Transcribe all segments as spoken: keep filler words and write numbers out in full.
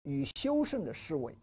与修身的思维。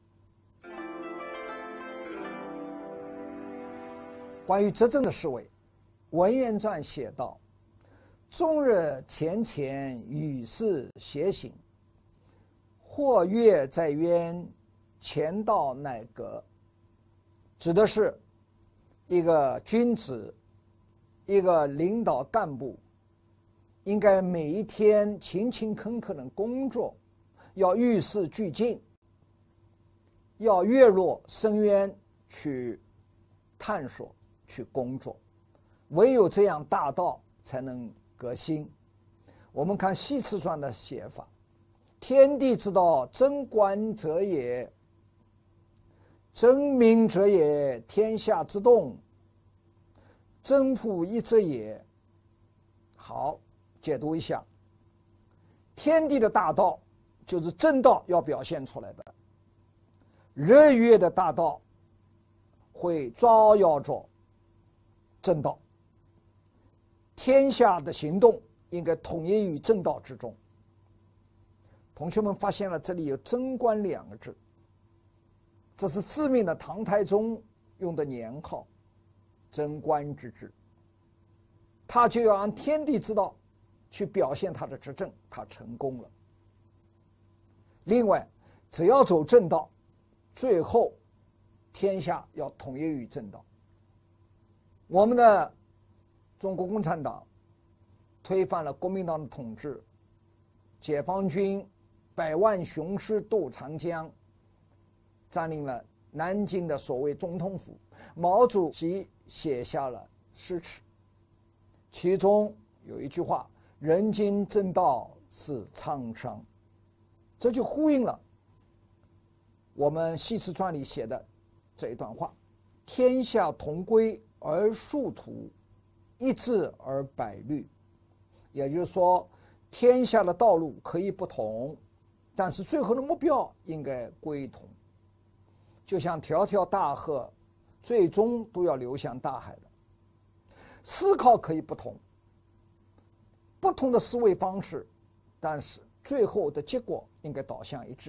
关于执政的思维，文言传写道：终日前前与世偕行，或跃在渊，前道乃革。指的是一个君子，一个领导干部，应该每一天勤勤恳恳的工作，要与时俱进，要跃入深渊去探索，去工作。唯有这样，大道才能革新。我们看《系辞传》的写法：天地之道，贞观者也；贞明者也，天下之动，贞乎一者也。好，解读一下，天地的大道就是正道要表现出来的，日月的大道会照耀着正道，天下的行动应该统一于正道之中。同学们发现了，这里有贞观两个字，这是知名的唐太宗用的年号，贞观之治。他就要按天地之道去表现他的执政，他成功了。另外，只要走正道，最后天下要统一于正道。我们的中国共产党推翻了国民党的统治，解放军百万雄师渡长江，占领了南京的所谓总统府。毛主席写下了诗词，其中有一句话：人间正道是沧桑。这就呼应了我们《系辞传》里写的这一段话：天下同归而殊途，一致而百虑。也就是说，天下的道路可以不同，但是最后的目标应该归同。就像条条大河最终都要流向大海的。思考可以不同，不同的思维方式，但是最后的结果应该导向一致。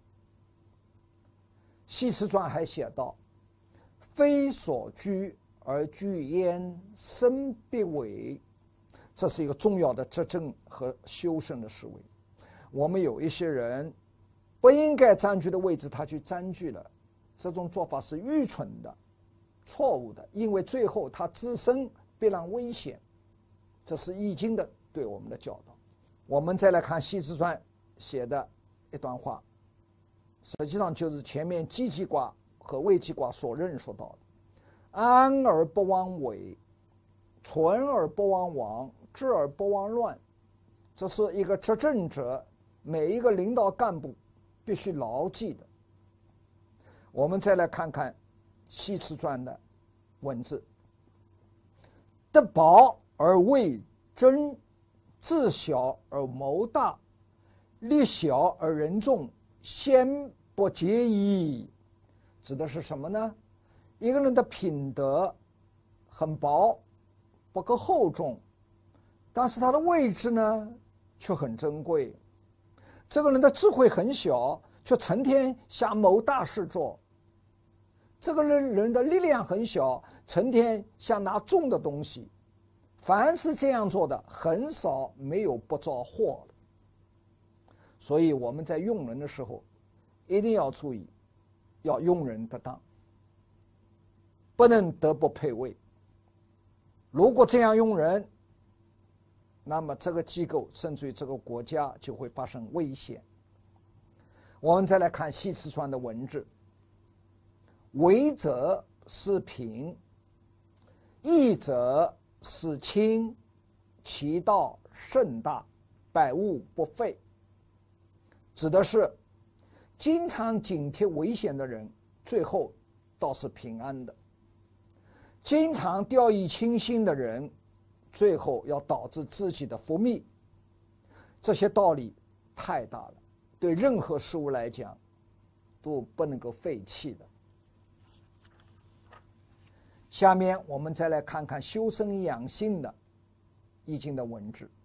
系辞传还写道：非所居而居焉，身必危。这是一个重要的执政和修身的思维。我们有一些人不应该占据的位置，他去占据了，这种做法是愚蠢的、错误的，因为最后他自身必然危险。这是《易经》的对我们的教导。我们再来看《系辞传》写的一段话，实际上就是前面积极卦和危机卦所认说到的：安而不忘危，存而不忘亡，治而不忘乱。这是一个执政者，每一个领导干部必须牢记的。我们再来看看《系辞传》的文字：得薄而为真，自小而谋大，力小而人众，先不竭矣。指的是什么呢？一个人的品德很薄，不够厚重，但是他的位置呢却很珍贵。这个人的智慧很小，却成天想谋大事做。这个人人的力量很小，成天想拿重的东西。凡是这样做的，很少没有不遭祸的。所以我们在用人的时候一定要注意，要用人得当，不能德不配位。如果这样用人，那么这个机构甚至于这个国家就会发生危险。我们再来看《系辞传》的文字：为者是平，义者是亲，其道甚大，百物不废。指的是经常警惕危险的人，最后倒是平安的；经常掉以轻心的人，最后要导致自己的覆灭。这些道理太大了，对任何事物来讲都不能够废弃的。下面我们再来看看修身养性的易经的文字。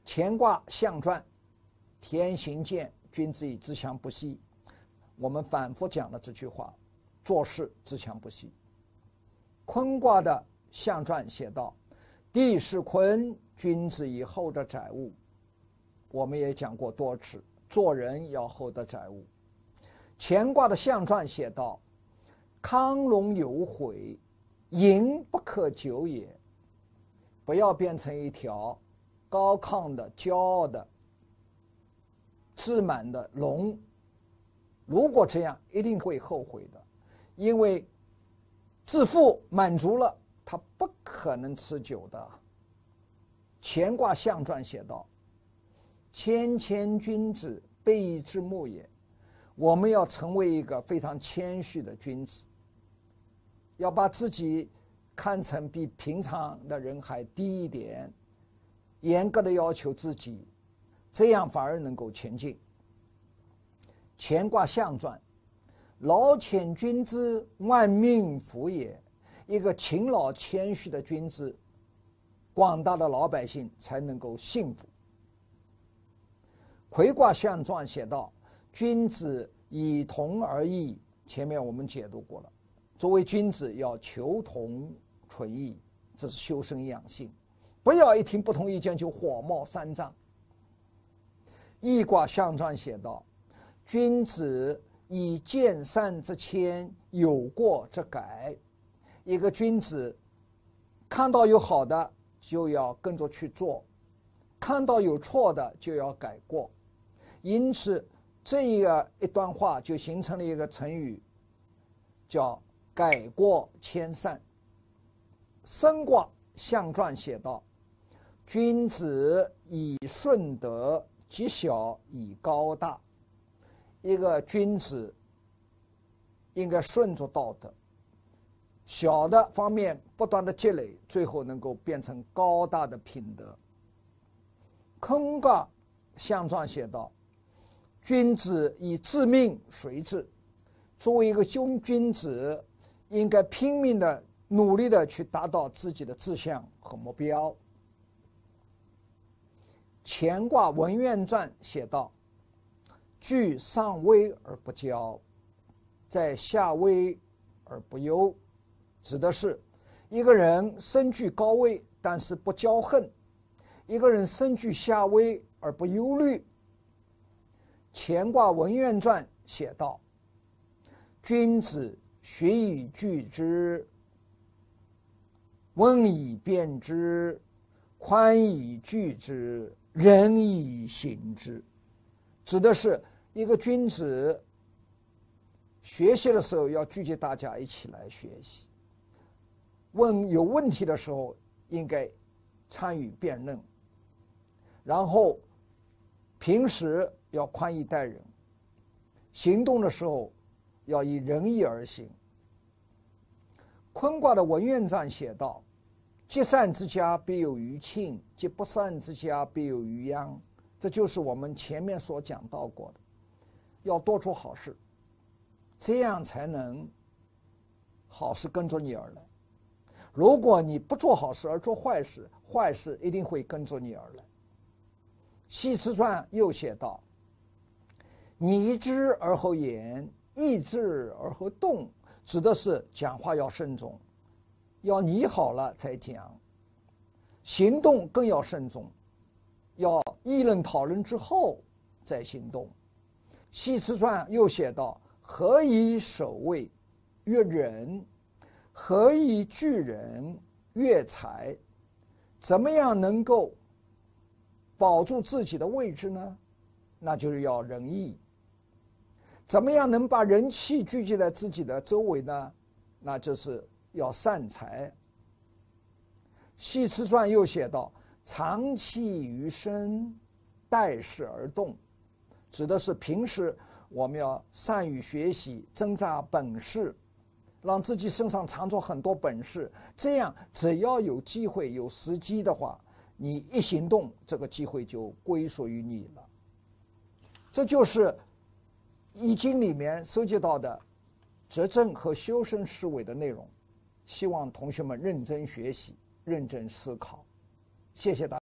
乾卦象传，天行健，君子以自强不息。我们反复讲了这句话，做事自强不息。坤卦的象传写道：地势坤，君子以厚德载物。我们也讲过多次，做人要厚德载物。乾卦的象传写道：康龙有悔，盈不可久也。不要变成一条高亢的、骄傲的、自满的龙。如果这样，一定会后悔的，因为自负满足了，它不可能持久的。乾卦象传写道：谦谦君子，卑夷之牧也。我们要成为一个非常谦虚的君子，要把自己看成比平常的人还低一点，严格的要求自己，这样反而能够前进。乾卦象传：劳谦君子，万民服也。一个勤劳谦虚的君子，广大的老百姓才能够幸福。魁卦象传写道：君子以同而异。前面我们解读过了，作为君子要求同存异，这是修身养性，不要一听不同意见就火冒三丈。易卦象传写道：君子以见善之谦，有过之改。一个君子看到有好的就要跟着去做，看到有错的就要改过。因此这一个一段话就形成了一个成语，叫改过迁善。申卦象传写道：君子以顺德，积小以高大。一个君子应该顺着道德，小的方面不断的积累，最后能够变成高大的品德。坤卦象传写道：君子以自命随之。作为一个君君子，应该拼命的努力的去达到自己的志向和目标。乾卦文苑传写道：居上危而不骄，在下危而不忧。指的是一个人身居高位但是不骄横，一个人身居下位而不忧虑。乾卦文苑传写道：君子学以聚之，温以辨之，宽以拒之，仁以行之。指的是一个君子学习的时候要聚集大家一起来学习，问有问题的时候应该参与辩论，然后平时要宽以待人，行动的时候要以仁义而行。坤卦的文苑传写道：积善之家必有余庆，积不善之家必有余殃。这就是我们前面所讲到过的，要多做好事，这样才能好事跟着你而来。如果你不做好事而做坏事，坏事一定会跟着你而来。系辞传又写道：拟之而后言，议之而后动。指的是讲话要慎重，要拟好了才讲；行动更要慎重，要议论讨论之后再行动。系辞传又写道：何以守位，曰仁；何以聚人，曰才。怎么样能够保住自己的位置呢？那就是要仁义。怎么样能把人气聚集在自己的周围呢？那就是要善财。系辞传又写道：长气于身，待事而动。指的是平时我们要善于学习，增长本事，让自己身上藏着很多本事，这样只要有机会有时机的话，你一行动，这个机会就归属于你了。这就是易经里面收集到的执政和修身思维的内容，希望同学们认真学习，认真思考。谢谢大家。